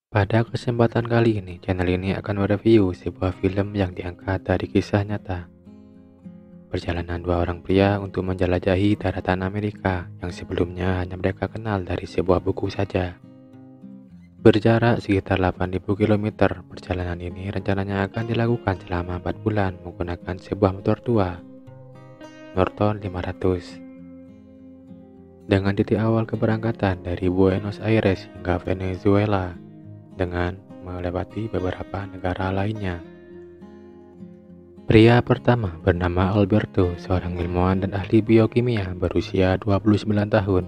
Pada kesempatan kali ini, channel ini akan mereview sebuah film yang diangkat dari kisah nyata. Perjalanan dua orang pria untuk menjelajahi daratan Amerika yang sebelumnya hanya mereka kenal dari sebuah buku saja. Berjarak sekitar 8.000 km, perjalanan ini rencananya akan dilakukan selama 4 bulan menggunakan sebuah motor tua, Norton 500. Dengan titik awal keberangkatan dari Buenos Aires hingga Venezuela, dengan melewati beberapa negara lainnya. Pria pertama bernama Alberto, seorang ilmuwan dan ahli biokimia berusia 29 tahun.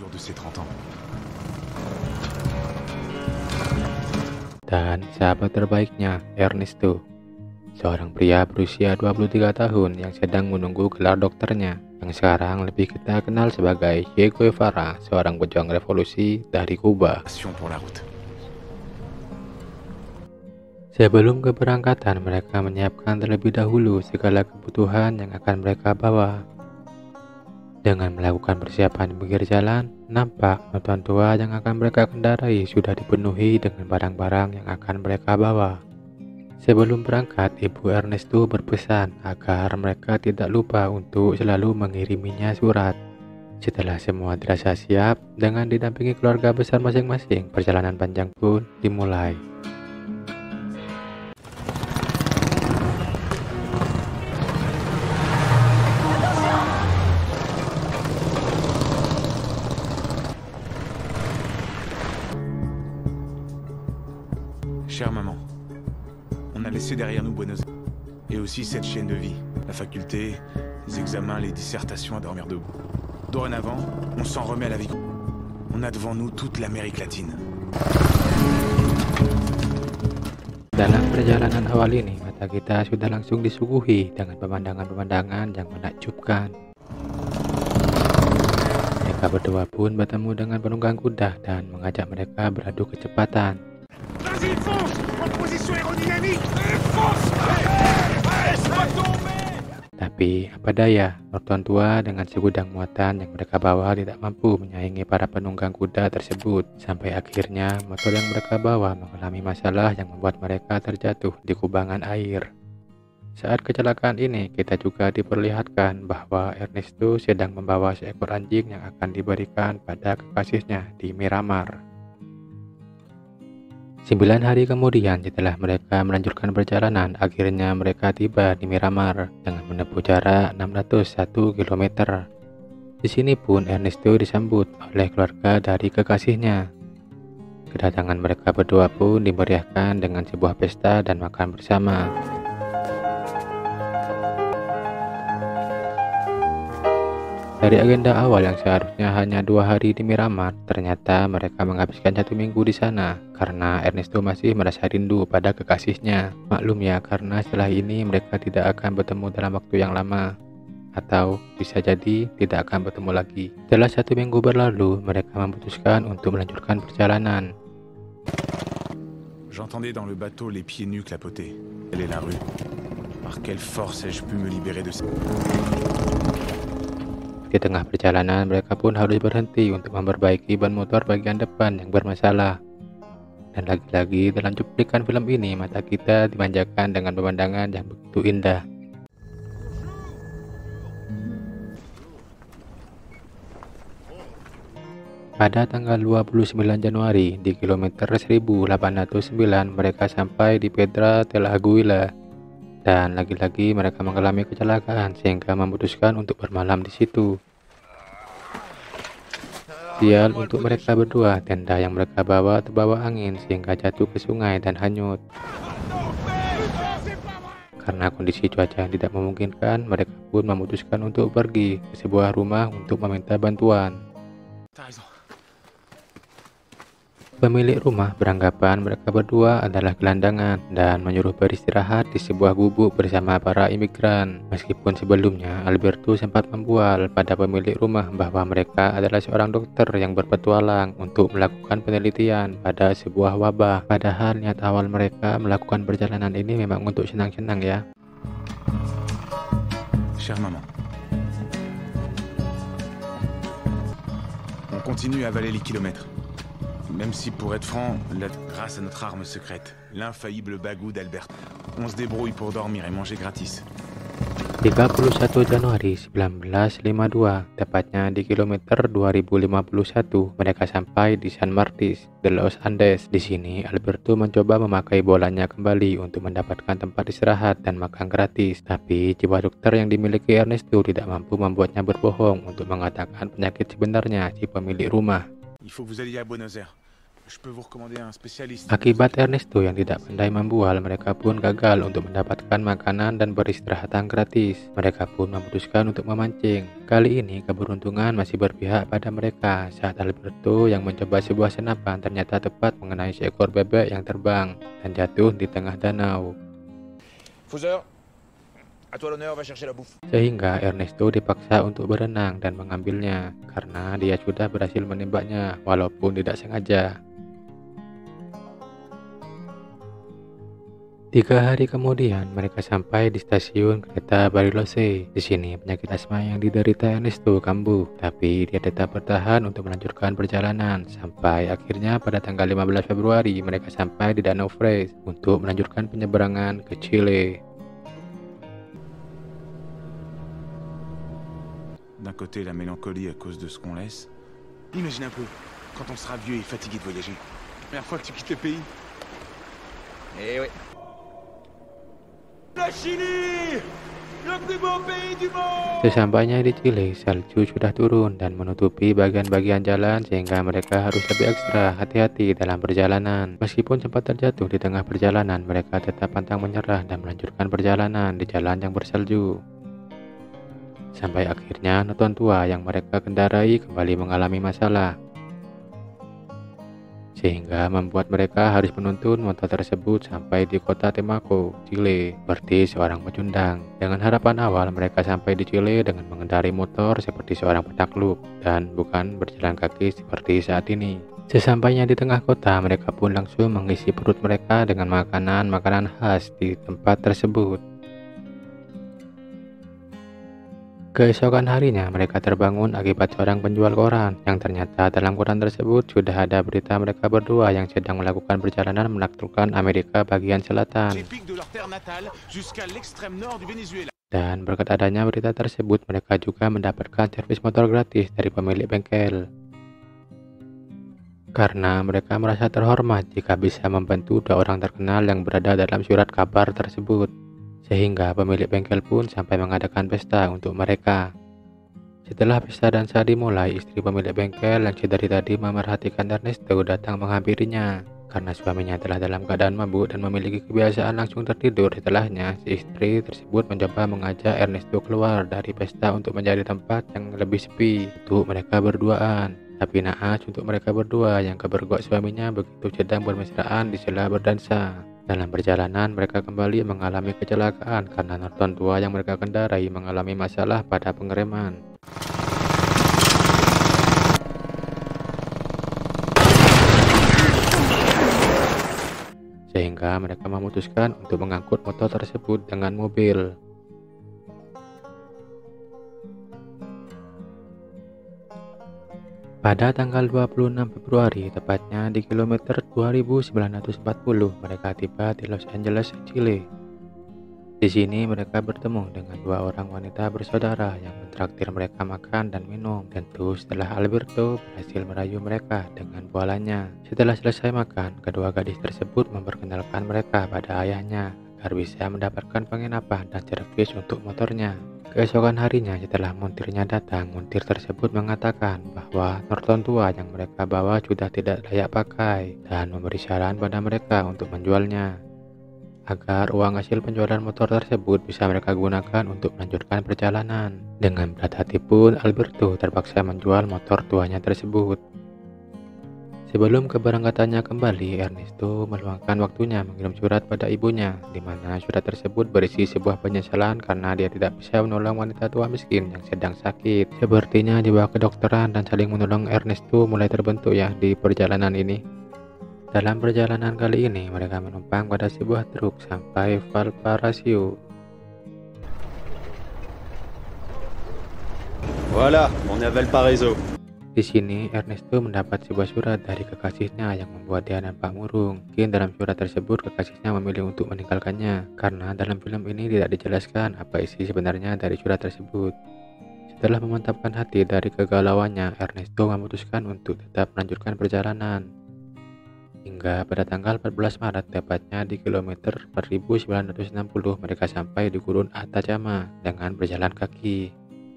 Dan sahabat terbaiknya, Ernesto, seorang pria berusia 23 tahun yang sedang menunggu gelar dokternya, yang sekarang lebih kita kenal sebagai Che Guevara, seorang pejuang revolusi dari Kuba. Sebelum keberangkatan, mereka menyiapkan terlebih dahulu segala kebutuhan yang akan mereka bawa. Dengan melakukan persiapan di pinggir jalan, nampak motor tua yang akan mereka kendarai sudah dipenuhi dengan barang-barang yang akan mereka bawa. Sebelum berangkat, Ibu Ernesto berpesan agar mereka tidak lupa untuk selalu mengiriminya surat. Setelah semua dirasa siap, dengan didampingi keluarga besar masing-masing, perjalanan panjang pun dimulai. Chère maman, on a laissé derrière nous Buenos Aires, et aussi cette chaîne de vie, la faculté, les examens, les dissertations à dormir debout. Dorénavant, on s'en remet à la vie. On a devant nous toute l'Amérique latine. Dalam perjalanan awal ini, mata kita sudah langsung disuguhi dengan pemandangan-pemandangan yang menakjubkan. Mereka berdua pun bertemu dengan penunggang kuda dan mengajak mereka beradu kecepatan. Tapi apa daya, Norton tua dengan segudang muatan yang mereka bawa tidak mampu menyaingi para penunggang kuda tersebut. Sampai akhirnya motor yang mereka bawa mengalami masalah yang membuat mereka terjatuh di kubangan air. Saat kecelakaan ini, kita juga diperlihatkan bahwa Ernesto sedang membawa seekor anjing yang akan diberikan pada kekasihnya di Miramar. 9 hari kemudian, setelah mereka melanjutkan perjalanan, akhirnya mereka tiba di Miramar dengan menempuh jarak 601 km. Di sini pun Ernesto disambut oleh keluarga dari kekasihnya. Kedatangan mereka berdua pun dimeriahkan dengan sebuah pesta dan makan bersama. Dari agenda awal yang seharusnya hanya 2 hari di Miramar, ternyata mereka menghabiskan 1 minggu di sana karena Ernesto masih merasa rindu pada kekasihnya. Maklum ya, karena setelah ini mereka tidak akan bertemu dalam waktu yang lama, atau bisa jadi tidak akan bertemu lagi. Setelah 1 minggu berlalu, mereka memutuskan untuk melanjutkan perjalanan. J'entendais dans le bateau les pieds nus clapoter. Elle est la rue. Par quelle force ai-je pu me libérer de ça? Di tengah perjalanan, mereka pun harus berhenti untuk memperbaiki ban motor bagian depan yang bermasalah. Dan lagi-lagi dalam cuplikan film ini, mata kita dimanjakan dengan pemandangan yang begitu indah. Pada tanggal 29 Januari di kilometer 1809, mereka sampai di Pedra del Aguila. Dan lagi-lagi mereka mengalami kecelakaan sehingga memutuskan untuk bermalam di situ. Sial untuk mereka berdua, tenda yang mereka bawa terbawa angin sehingga jatuh ke sungai dan hanyut. Karena kondisi cuaca yang tidak memungkinkan, mereka pun memutuskan untuk pergi ke sebuah rumah untuk meminta bantuan. Pemilik rumah beranggapan mereka berdua adalah gelandangan dan menyuruh beristirahat di sebuah gubuk bersama para imigran. Meskipun sebelumnya Alberto sempat membual pada pemilik rumah bahwa mereka adalah seorang dokter yang berpetualang untuk melakukan penelitian pada sebuah wabah. Padahal niat awal mereka melakukan perjalanan ini memang untuk senang-senang ya. Chère maman, on continue à avaler les kilomètres. Même si pour être franc, grâce à notre arme secrète, l'infaillible bagou d'Albert, on se débrouille pour dormir et manger gratis. 31 Januari 1952, tepatnya di kilometer 2051, mereka sampai di San Martis de los Andes. Di sini, Alberto mencoba memakai bolanya kembali untuk mendapatkan tempat istirahat dan makan gratis. Tapi, jiwa dokter yang dimiliki Ernesto tidak mampu membuatnya berbohong untuk mengatakan penyakit sebenarnya si pemilik rumah. Il faut que vous alliez à Buenos Aires. Je peux vous recommander un spécialiste. Akibat Ernesto yang tidak pandai membual, mereka pun gagal untuk mendapatkan makanan dan beristirahatan gratis. Mereka pun memutuskan untuk memancing. Kali ini keberuntungan masih berpihak pada mereka saat Alberto yang mencoba sebuah senapan ternyata tepat mengenai seekor bebek yang terbang dan jatuh di tengah danau. Faiseur, à toi l'honneur, va chercher la bouffe. Sehingga Ernesto dipaksa untuk berenang dan mengambilnya karena dia sudah berhasil menembaknya walaupun tidak sengaja. 3 hari kemudian, mereka sampai di stasiun kereta Bariloche. Di sini, penyakit asma yang diderita Ernesto kambuh, tapi dia tetap bertahan untuk melanjutkan perjalanan. Sampai akhirnya pada tanggal 15 Februari, mereka sampai di Danau Freix untuk melanjutkan penyeberangan ke Chile. D'un côté, la mélancolie à cause de ce qu'on laisse. Imagine un peu, quand on sera vieux et fatigué de voyager. Première fois que tu quittes le pays. Eh oui. La Chili, le plus beau pays du monde. Sesampainya di Chile, salju sudah turun dan menutupi bagian-bagian jalan sehingga mereka harus lebih ekstra hati-hati dalam perjalanan. Meskipun sempat terjatuh di tengah perjalanan, mereka tetap pantang menyerah dan melanjutkan perjalanan di jalan yang bersalju. Sampai akhirnya Noton tua yang mereka kendarai kembali mengalami masalah, sehingga membuat mereka harus menuntun motor tersebut sampai di kota Temaco, Chile, seperti seorang pecundang. Dengan harapan awal, mereka sampai di Chile dengan mengendarai motor seperti seorang penakluk dan bukan berjalan kaki seperti saat ini. Sesampainya di tengah kota, mereka pun langsung mengisi perut mereka dengan makanan-makanan khas di tempat tersebut. Keesokan harinya, mereka terbangun akibat seorang penjual koran yang ternyata dalam koran tersebut sudah ada berita mereka berdua yang sedang melakukan perjalanan menaklukkan Amerika bagian selatan. Dan berkat adanya berita tersebut, mereka juga mendapatkan servis motor gratis dari pemilik bengkel. Karena mereka merasa terhormat jika bisa membantu 2 orang terkenal yang berada dalam surat kabar tersebut. Sehingga pemilik bengkel pun sampai mengadakan pesta untuk mereka. Setelah pesta dansa dimulai, istri pemilik bengkel yang sedari tadi memerhatikan Ernesto datang menghampirinya. Karena suaminya telah dalam keadaan mabuk dan memiliki kebiasaan langsung tertidur setelahnya, si istri tersebut mencoba mengajak Ernesto keluar dari pesta untuk mencari tempat yang lebih sepi untuk mereka berduaan. Tapi naas untuk mereka berdua yang kebergok suaminya begitu sedang bermesraan di sela berdansa. Dalam perjalanan, mereka kembali mengalami kecelakaan karena Norton tua yang mereka kendarai mengalami masalah pada pengereman. Sehingga mereka memutuskan untuk mengangkut motor tersebut dengan mobil. Pada tanggal 26 Februari, tepatnya di kilometer 2940, mereka tiba di Los Angeles, Chile. Di sini mereka bertemu dengan 2 orang wanita bersaudara yang mentraktir mereka makan dan minum. Tentu setelah Alberto berhasil merayu mereka dengan bualannya. Setelah selesai makan, kedua gadis tersebut memperkenalkan mereka pada ayahnya agar bisa mendapatkan penginapan dan servis untuk motornya. Keesokan harinya setelah montirnya datang, montir tersebut mengatakan bahwa Norton tua yang mereka bawa sudah tidak layak pakai dan memberi saran pada mereka untuk menjualnya agar uang hasil penjualan motor tersebut bisa mereka gunakan untuk melanjutkan perjalanan. Dengan berat hati pun Alberto terpaksa menjual motor tuanya tersebut. Sebelum keberangkatannya kembali, Ernesto meluangkan waktunya mengirim surat pada ibunya, di mana surat tersebut berisi sebuah penyesalan karena dia tidak bisa menolong wanita tua miskin yang sedang sakit. Sepertinya jiwa kedokteran dan saling menolong Ernesto mulai terbentuk ya di perjalanan ini. Dalam perjalanan kali ini, mereka menumpang pada sebuah truk sampai Valparaiso. Voilà, on est à Valparaiso. Di sini Ernesto mendapat sebuah surat dari kekasihnya yang membuat dia nampak murung. Mungkin dalam surat tersebut kekasihnya memilih untuk meninggalkannya karena dalam film ini tidak dijelaskan apa isi sebenarnya dari surat tersebut. Setelah memantapkan hati dari kegalauannya, Ernesto memutuskan untuk tetap melanjutkan perjalanan. Hingga pada tanggal 14 Maret, tepatnya di kilometer 4960, mereka sampai di Gurun Atacama dengan berjalan kaki.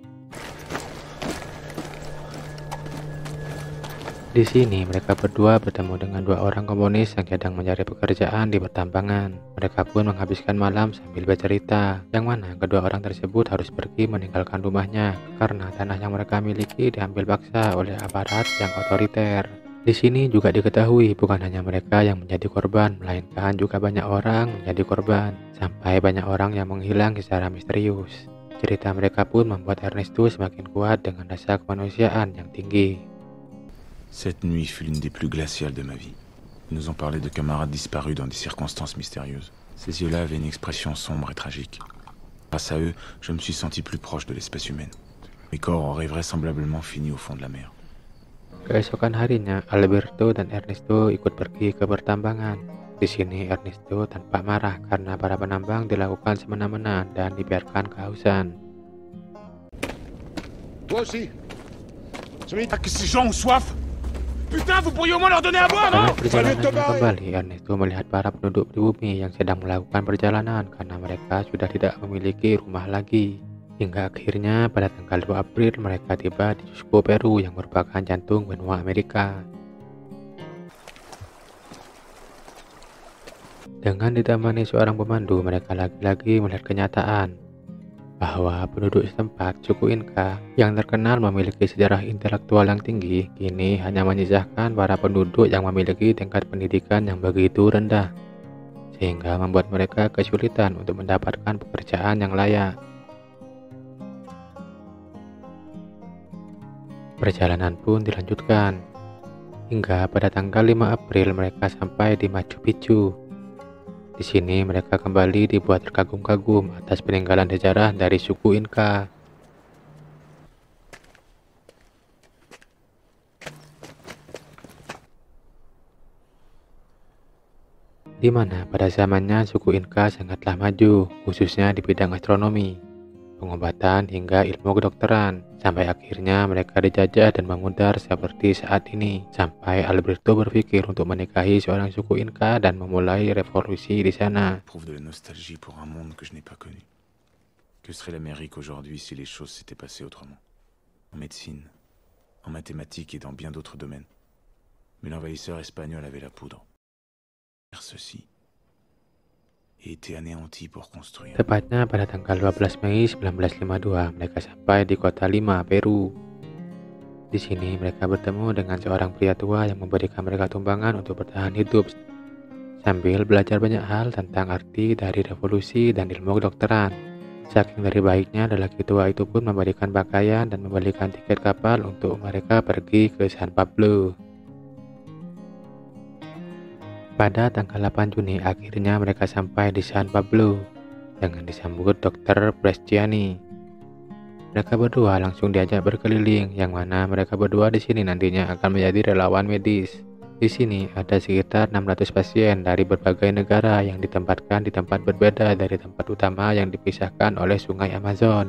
Di sini mereka berdua bertemu dengan dua orang komunis yang sedang mencari pekerjaan di pertambangan. Mereka pun menghabiskan malam sambil bercerita, yang mana kedua orang tersebut harus pergi meninggalkan rumahnya karena tanah yang mereka miliki diambil paksa oleh aparat yang otoriter. Di sini juga diketahui bukan hanya mereka yang menjadi korban, melainkan juga banyak orang menjadi korban, sampai banyak orang yang menghilang secara misterius. Cerita mereka pun membuat Ernesto semakin kuat dengan rasa kemanusiaan yang tinggi. Cette nuit fut l'une des plus glaciales de ma vie. Ils nous ont parlé de camarades disparus dans des circonstances mystérieuses. Ces yeux-là avaient une expression sombre et tragique. Grâce à eux, je me suis senti plus proche de l'espèce humaine. Mes corps auraient vraisemblablement fini au fond de la mer. Keesokan harinya, Alberto dan Ernesto ikut pergi ke pertambangan. Di sini Ernesto tampak marah karena para penambang dilakukan semena-mena dan dibiarkan kehausan. Toi aussi. Smith. Que ces gens ont soif! Putain, vous pourriez au moins leur donner à boire, Setelah non? perjalanannya kembali, Ernesto melihat para penduduk pribumi yang sedang melakukan perjalanan karena mereka sudah tidak memiliki rumah lagi. Hingga akhirnya pada tanggal 2 April mereka tiba di Cusco, Peru yang merupakan jantung benua Amerika. Dengan ditemani seorang pemandu, mereka lagi-lagi melihat kenyataan bahwa penduduk setempat, suku Inka, yang terkenal memiliki sejarah intelektual yang tinggi, kini hanya menyisakan para penduduk yang memiliki tingkat pendidikan yang begitu rendah, sehingga membuat mereka kesulitan untuk mendapatkan pekerjaan yang layak. Perjalanan pun dilanjutkan, hingga pada tanggal 5 April mereka sampai di Machu Picchu. Di sini mereka kembali dibuat terkagum-kagum atas peninggalan sejarah dari suku Inka. Di mana pada zamannya suku Inka sangatlah maju, khususnya di bidang astronomi, pengobatan hingga ilmu kedokteran, sampai akhirnya mereka dijajah dan memudar seperti saat ini, sampai Alberto berpikir untuk menikahi seorang suku Inka dan memulai revolusi di sana. Prouve de la nostalgie pour un monde que je n'ai pas connu. Que serait l'Amérique aujourd'hui si les choses s'étaient passées autrement? En médecine, en mathématiques et dans bien d'autres domaines. Mais l'envahisseur espagnol avait la poudre. Faire ceci et était anéanti pour construire. Tepatnya pada tanggal 12 Mei 1952, mereka sampai di kota Lima, Peru. Di sini mereka bertemu dengan seorang pria tua yang memberikan mereka tumpangan untuk bertahan hidup, sambil belajar banyak hal tentang arti dari revolusi dan ilmu kedokteran. Saking dari baiknya, lelaki tua itu pun memberikan pakaian dan membelikan tiket kapal untuk mereka pergi ke San Pablo. Pada tanggal 8 Juni, akhirnya mereka sampai di San Pablo dengan disambut Dr. Bresciani. Mereka berdua langsung diajak berkeliling, yang mana mereka berdua di sini nantinya akan menjadi relawan medis. Di sini ada sekitar 600 pasien dari berbagai negara yang ditempatkan di tempat berbeda dari tempat utama yang dipisahkan oleh Sungai Amazon.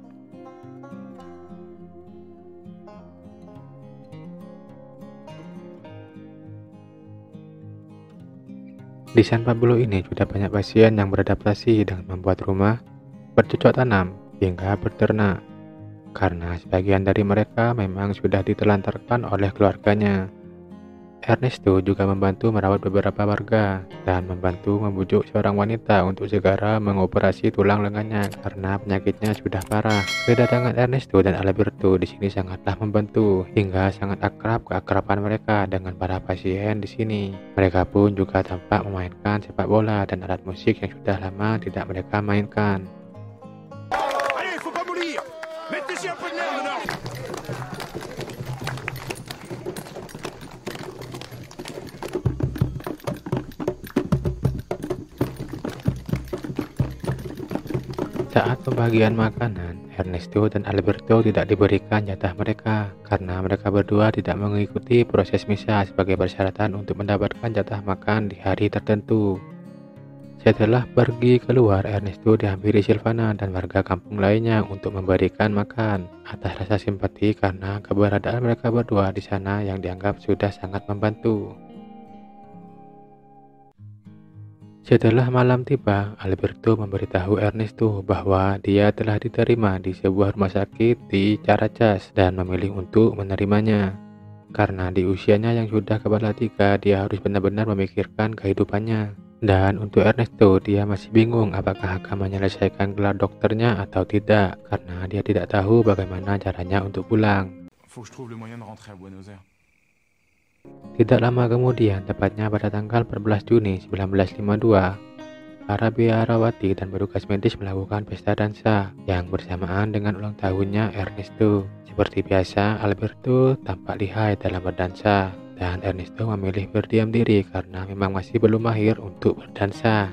Di San Pablo ini sudah banyak pasien yang beradaptasi dengan membuat rumah, bercocok tanam, hingga berternak, karena sebagian dari mereka memang sudah ditelantarkan oleh keluarganya. Ernesto juga membantu merawat beberapa warga dan membantu membujuk seorang wanita untuk segera mengoperasi tulang lengannya karena penyakitnya sudah parah. Kedatangan Ernesto dan Alberto di sini sangatlah membantu hingga sangat akrab keakraban mereka dengan para pasien di sini. Mereka pun juga tampak memainkan sepak bola dan alat musik yang sudah lama tidak mereka mainkan. Allez, faut pas mourir. Mettez-y un peu de nerf dedans. Saat pembagian makanan, Ernesto dan Alberto tidak diberikan jatah mereka karena mereka berdua tidak mengikuti proses misa sebagai persyaratan untuk mendapatkan jatah makan di hari tertentu. Setelah pergi keluar, Ernesto dihampiri Silvana dan warga kampung lainnya untuk memberikan makan atas rasa simpati karena keberadaan mereka berdua di sana yang dianggap sudah sangat membantu. Setelah malam tiba, Alberto memberitahu Ernesto bahwa dia telah diterima di sebuah rumah sakit di Caracas dan memilih untuk menerimanya. Karena di usianya yang sudah kepala tiga, dia harus benar-benar memikirkan kehidupannya. Dan untuk Ernesto, dia masih bingung apakah akan menyelesaikan gelar dokternya atau tidak, karena dia tidak tahu bagaimana caranya untuk pulang. Faut que je trouve le moyen de rentrer à Buenos Aires. Tidak lama kemudian, tepatnya pada tanggal 14 Juni 1952, para biarawati dan petugas medis melakukan pesta dansa yang bersamaan dengan ulang tahunnya Ernesto. Seperti biasa, Alberto tampak lihai dalam berdansa, dan Ernesto memilih berdiam diri karena memang masih belum mahir untuk berdansa.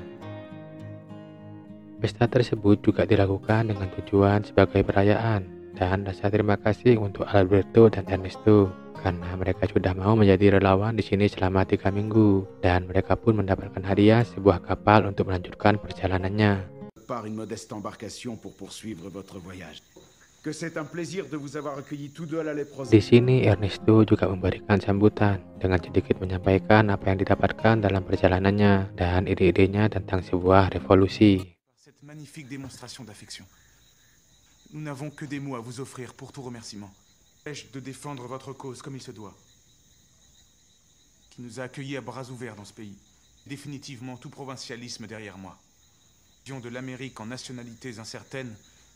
Pesta tersebut juga dilakukan dengan tujuan sebagai perayaan dan rasa terima kasih untuk Alberto dan Ernesto karena mereka sudah mau menjadi relawan di sini selama 3 minggu dan mereka pun mendapatkan hadiah sebuah kapal untuk melanjutkan perjalanannya. Par une modeste embarcation pour poursuivre votre voyage. Que c'est un plaisir de vous avoir accueillis tous deux à la léprose. Di sini Ernesto juga memberikan sambutan dengan sedikit menyampaikan apa yang didapatkan dalam perjalanannya dan ide-idenya tentang sebuah revolusi. Cette magnifique démonstration d'affection. Nous n'avons que des mots à vous offrir pour tout remerciement. De défendre votre cause comme il se doit. Qui nous a accueillis à bras ouverts dans ce pays. Définitivement tout provincialisme derrière moi. De l'Amérique en nationalités incertaines.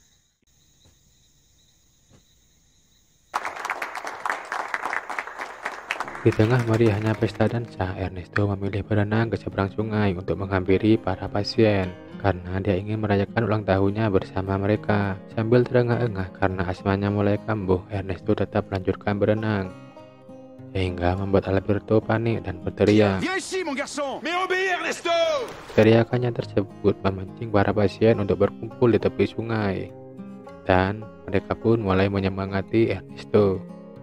Di tengah meriahnya pesta dansa, Ernesto memilih berenang ke seberang sungai untuk menghampiri para pasien karena dia ingin merayakan ulang tahunnya bersama mereka. Sambil terengah-engah karena asmanya mulai kambuh, Ernesto tetap melanjutkan berenang sehingga membuat Alberto panik dan berteriak. Viens ici, mon garçon! Mais obéis, Ernesto! Teriakannya tersebut memancing para pasien untuk berkumpul di tepi sungai dan mereka pun mulai menyemangati Ernesto.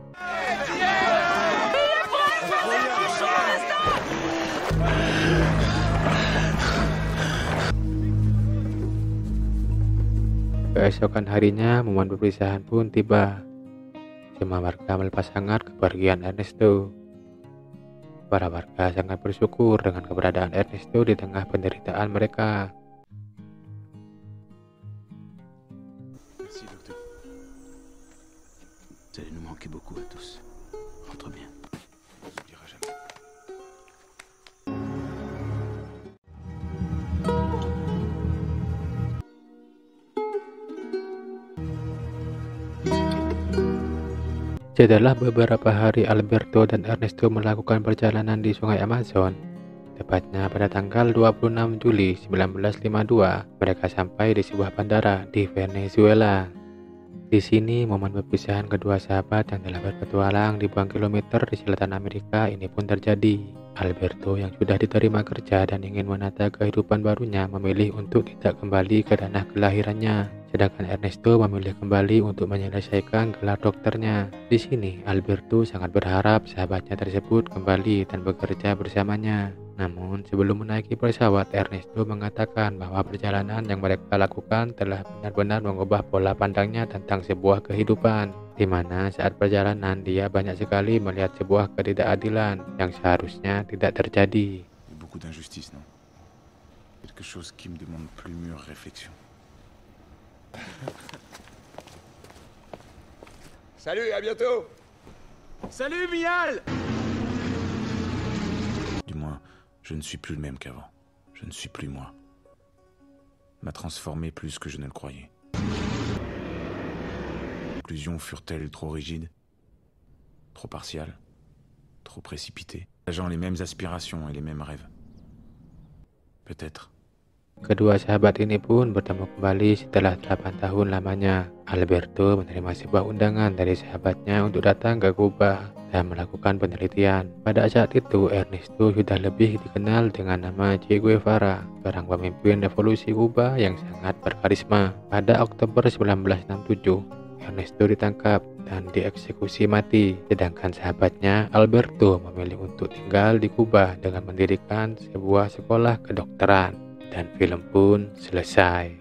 Keesokan harinya, momen perpisahan pun tiba. Semua warga melepas hangat kepergian Ernesto. Para warga sangat bersyukur dengan keberadaan Ernesto di tengah penderitaan mereka. Merci, docteur. Vous allez nous manquer beaucoup à tous. Rentre bien. On s'oubliera jamais. Setelah beberapa hari Alberto dan Ernesto melakukan perjalanan di Sungai Amazon, tepatnya pada tanggal 26 Juli 1952, mereka sampai di sebuah bandara di Venezuela. Di sini, momen perpisahan kedua sahabat yang telah berpetualang ribuan kilometer di selatan Amerika ini pun terjadi. Alberto yang sudah diterima kerja dan ingin menata kehidupan barunya memilih untuk tidak kembali ke tanah kelahirannya. Sedangkan Ernesto memilih kembali untuk menyelesaikan gelar dokternya. Di sini, Alberto sangat berharap sahabatnya tersebut kembali dan bekerja bersamanya. Namun, sebelum menaiki pesawat, Ernesto mengatakan bahwa perjalanan yang mereka lakukan telah benar-benar mengubah pola pandangnya tentang sebuah kehidupan, di mana saat perjalanan dia banyak sekali melihat sebuah ketidakadilan yang seharusnya tidak terjadi. Beaucoup d'injustice, non? Quelque chose qui me demande plus mûre réflexion. Salut, à bientôt! Salut, Mial! Du moins, je ne suis plus le même qu'avant. Je ne suis plus moi. M'a transformé plus que je ne le croyais. Les conclusions furent-elles trop rigides, trop partiales, trop précipitées, partageant les mêmes aspirations et les mêmes rêves? Peut-être. Kedua sahabat ini pun bertemu kembali setelah 8 tahun lamanya. Alberto menerima sebuah undangan dari sahabatnya untuk datang ke Kuba dan melakukan penelitian. Pada saat itu, Ernesto sudah lebih dikenal dengan nama Che Guevara, seorang pemimpin revolusi Kuba yang sangat berkarisma. Pada Oktober 1967, Ernesto ditangkap dan dieksekusi mati, sedangkan sahabatnya Alberto memilih untuk tinggal di Kuba dengan mendirikan sebuah sekolah kedokteran. Dan film pun selesai.